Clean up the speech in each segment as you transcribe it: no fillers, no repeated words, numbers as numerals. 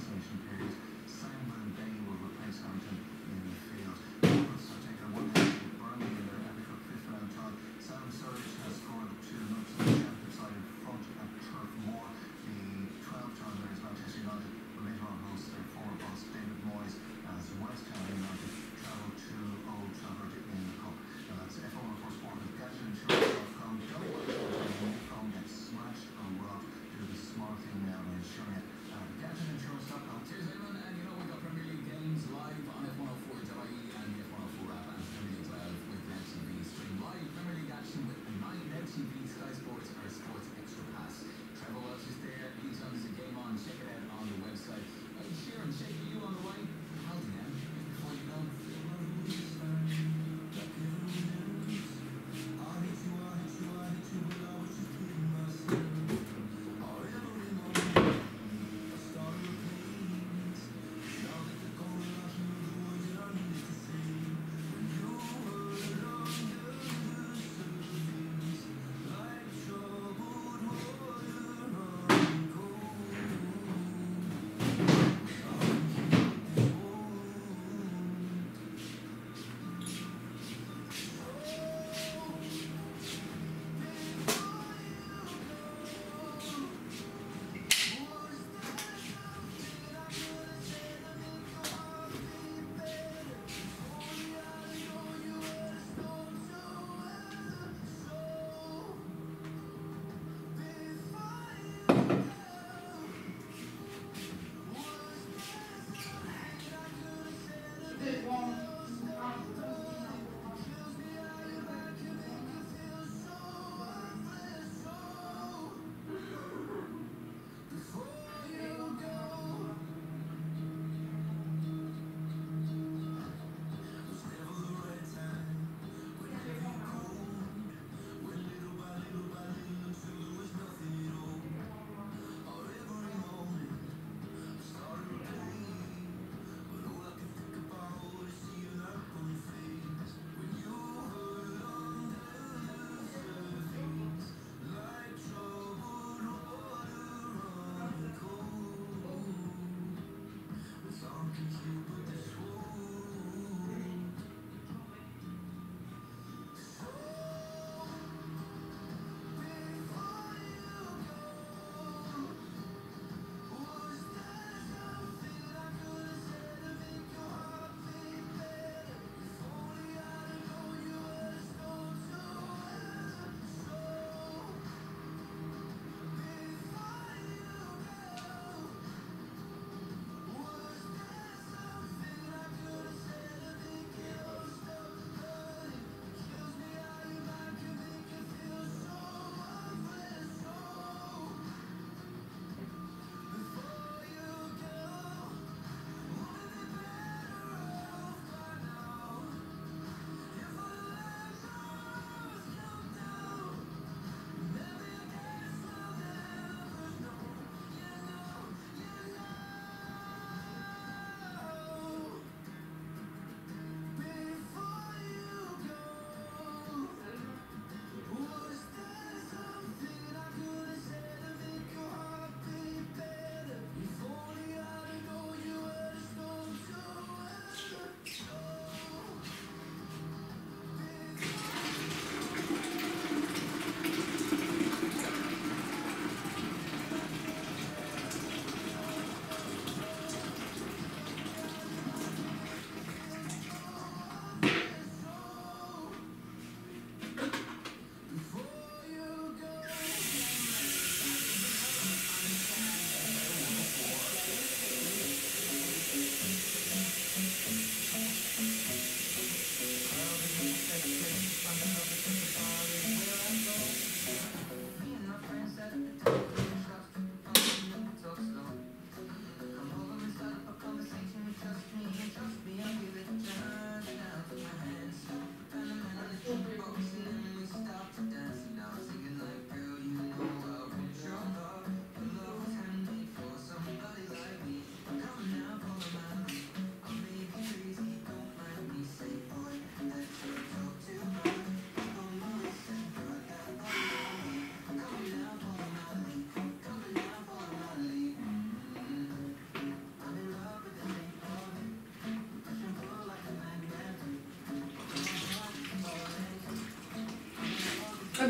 isolation period. Sandland Bay will replace Hampton in midfield. Wolves are taking a 1-0 to Burnley in their FA Cup fifth round tie. Sam Surridge has scored 2-0 to the Championship side in front at Turf Moor. The 12-time winners Manchester United will later on host their former boss David Moyes as West Ham United travel to Old Trafford in the Cup. Now that's F1 for Sport with GadgetInsurance.com. Don't worry about your phone gets smashed or robbed. Do the smart thing now and insure it at GadgetInsurance.com. Cheers, everyone, and you know we got Premier League games live on F104.ie and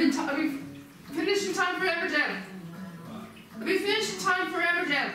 I'll be finished in time for Everdell. I'll be finished in time for Everdell.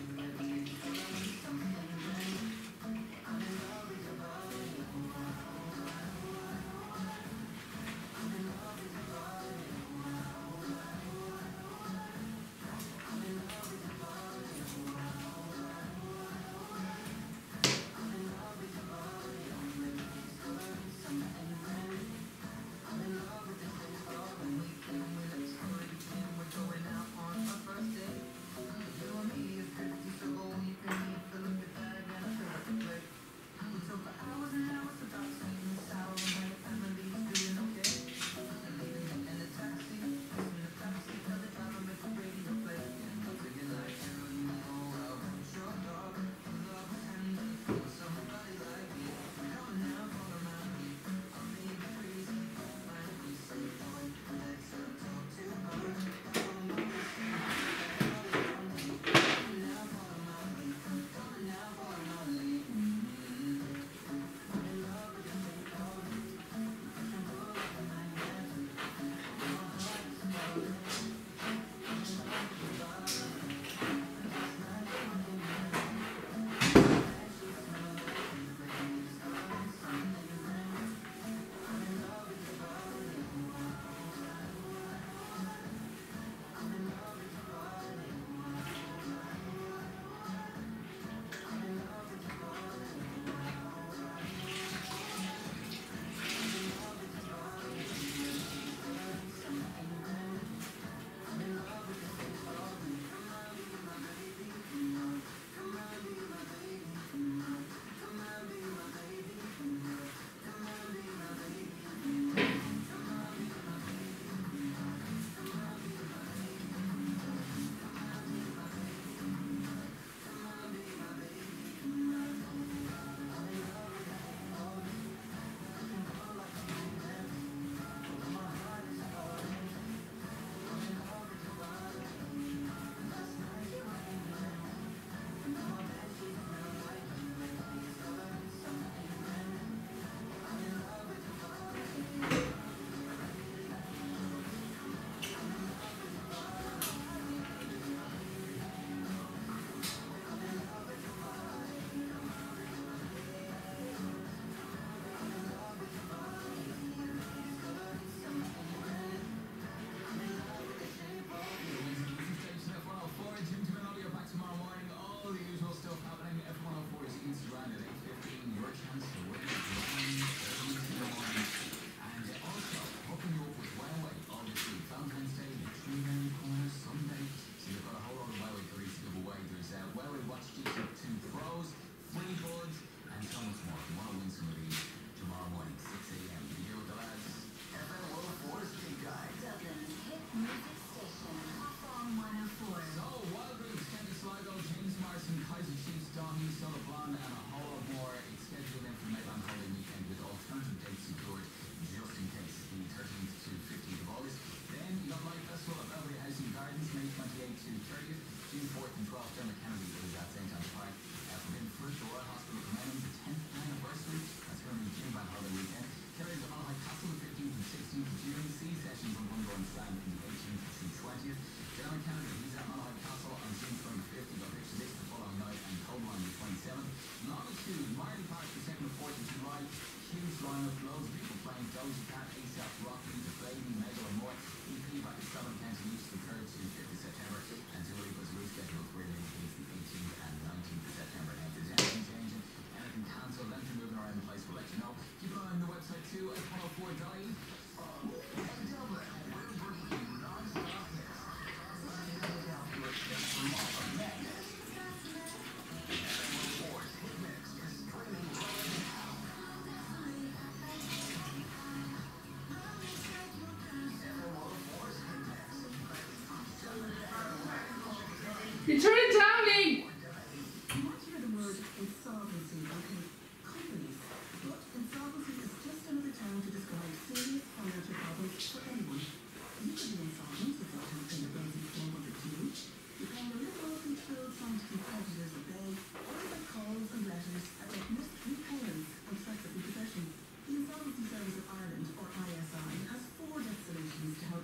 You turn it down, Lee! You might hear the word insolvency, okay? Companies. But insolvency is just another term to describe serious financial problems for anyone. You could be insolvent without having a basic form of the due. You pay a little until some competitors obey, or you get calls and letters about missed repayments and threats of repossession. The Insolvency Service of Ireland, or ISI, has 4 debt solutions to help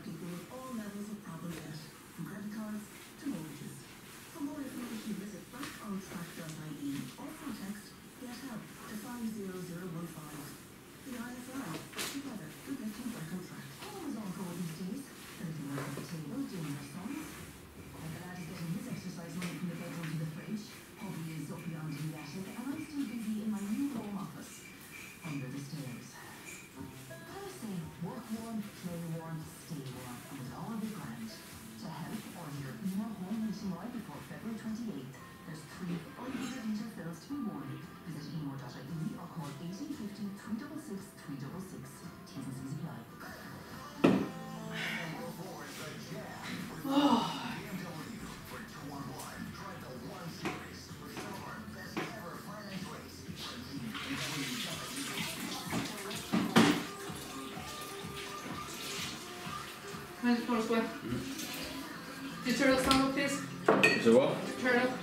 I just want to sweat. Did you turn the sound up, please? So what? Turn up.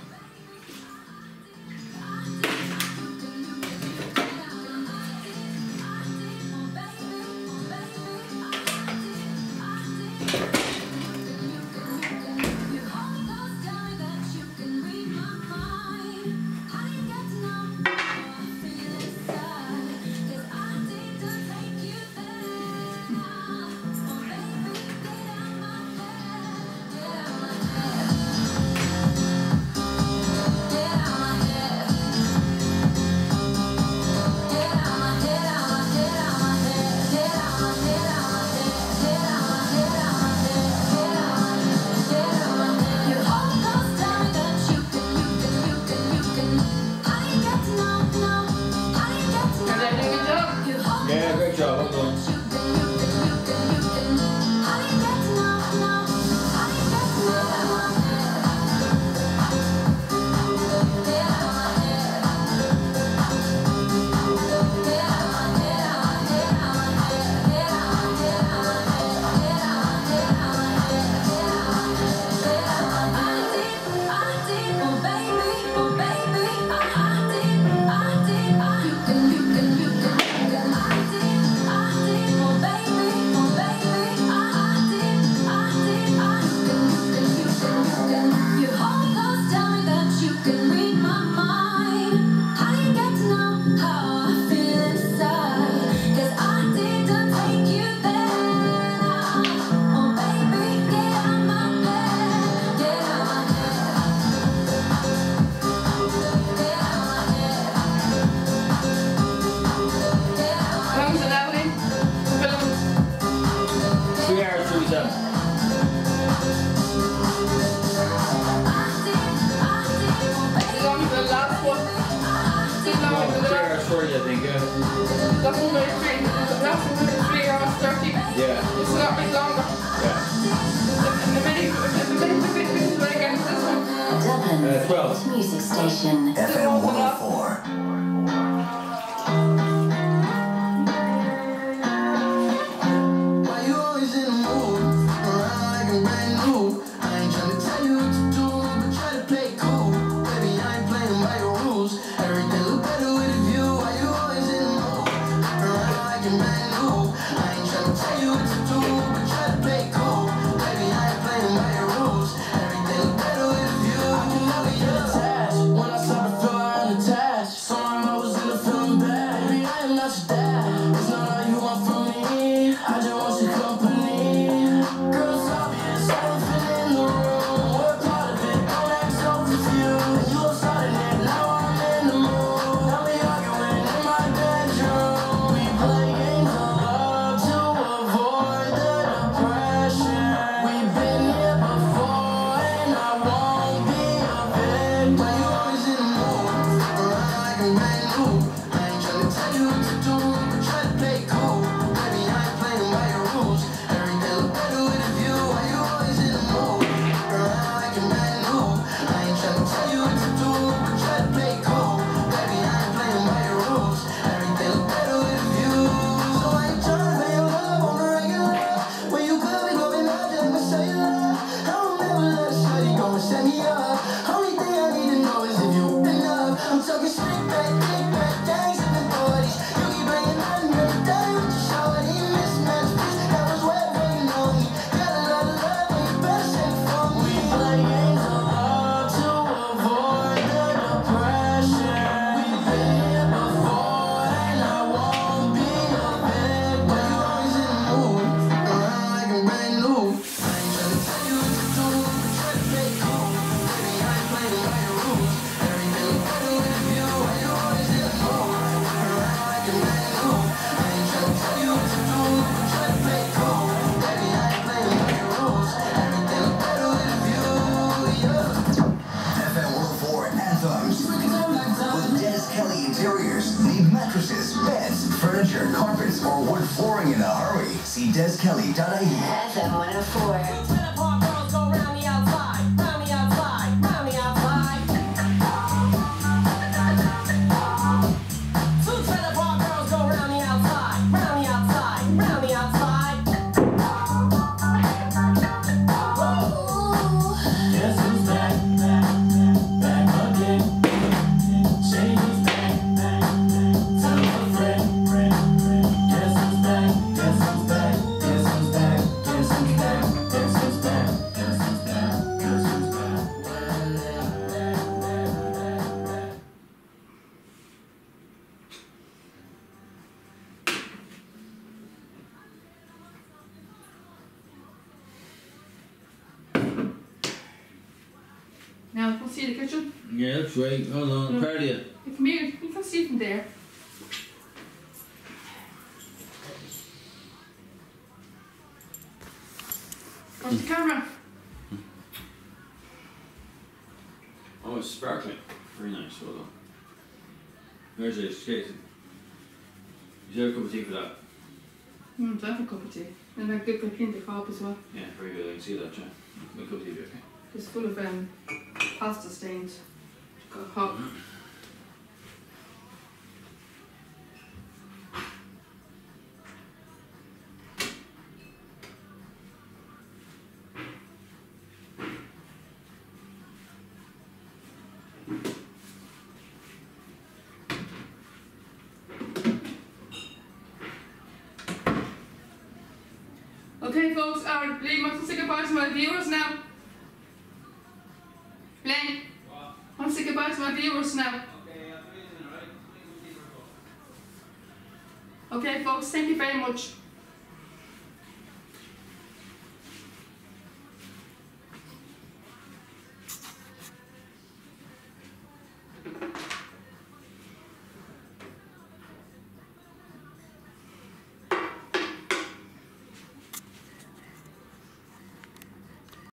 Yeah, great job. Well done. That's one way 3 hours 30. Yeah. It's not much longer. Yeah. And the minute when I get into this one. Dublin's 12. music station. FM 104. Why you always in the mood? Around like a brand new. I ain't tryna tell you what to do, but try to play cool. Baby, I ain't playing by your rules. Everything look better with a view. Why you always in the mood? Around like a brand new. I ain't tryna tell you what to do, but try to play cool. Baby, I ain't playing by your rules. Everything look better with a view. I can never get attached. When I start to feel unattached, somehow I was in a feeling bad. Baby, I am not your dad. It's not all you want from me. I just want your company. Girl, it's obvious, elephant in the room. We're part of it, don't act so confused. You were starting it, now I'm in the mood. Now we arguing in my bedroom. We play games of love to avoid the depression. We've been here before, and I won't be a victim. Why you always in the mood? Around like a brand new. I ain't tryna tell you what to do, but try to play cool. Baby, I ain't playing by your rules. Everything look better with a view. Why you always in the mood? Around like a brand new. I ain't tryna tell you what to do, but try to play cool. Baby, I ain't playing by your rules. Everything look better with a view. So I ain't tryna pay your love on the regular. When you could be going out, just my cellular. I don't ever let a shawty go and set me up. Only thing I need to know is if you enough. I'm talking straight back, kick back, gangs in the bodies. You keep bringing nothing every day with your shawty. Mismatch, bitch, that was wet waiting on me. Got a lot of love, but you better send it for me. We play games of love to avoid the depression. We've been here before, and I won't be a victim. Why you always in the mood? Around like a brand new. I ain't tryna tell you what to do, but try to play cool. Baby, I ain't playing by your rules. Everything look better with a view. Why you always in the mood? Around like a brand new. I ain't tryna tell you what to do, but try to play cool. Baby, I ain't playing by your rules. Everything look better with a view. Yeah. FM 104 Anthems. With Dennis Kelly Interiors. Need mattresses, beds, furniture, carpets, or wood flooring in a hurry? See deskelly.ie. FM 104. see the kitchen? Yeah, that's right. Hold on, Yeah. proud of you. Come here, you can see from there. Where's the camera? Oh, it's sparkling. Very nice, well done. Where's it? Casey? You have a cup of tea for that? I have a cup of tea. And I did clean the cob as well. Yeah, very good. I can see that, yeah. My cup of tea, okay. It's full of pasta stains. Got hot. Okay, folks, Liam wants to say goodbye to my viewers now. Blaine, wants to say goodbye to my viewers now. Okay, folks, thank you very much.